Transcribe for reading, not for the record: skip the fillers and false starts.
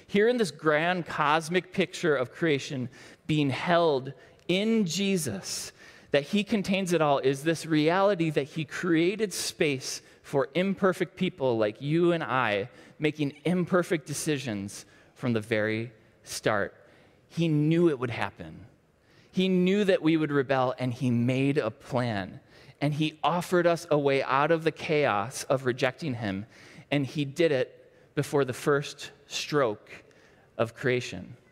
Here in this grand cosmic picture of creation being held in Jesus, that he contains it all, is this reality that he created space for imperfect people like you and I, making imperfect decisions from the very start. He knew it would happen. He knew that we would rebel, and he made a plan. And he offered us a way out of the chaos of rejecting him, and he did it before the first stroke of creation.